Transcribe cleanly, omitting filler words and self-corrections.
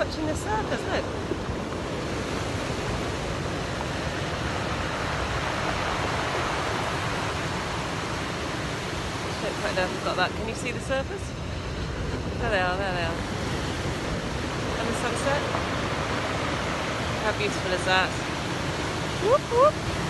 watching the surfers, look. Don't quite know if I've got that. Can you see the surfers? There they are, there they are. And the sunset. How beautiful is that? Whoop, whoop.